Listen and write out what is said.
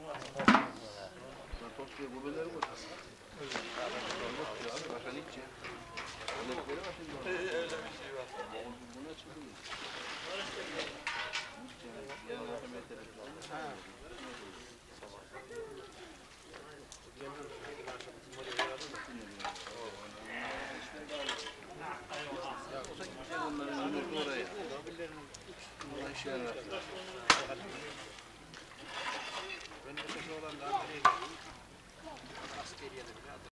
Topluyor bu beleri mi? Başka ne içeceğim? Öyle bir şey var. Bu ne çıktı mı? Oraya.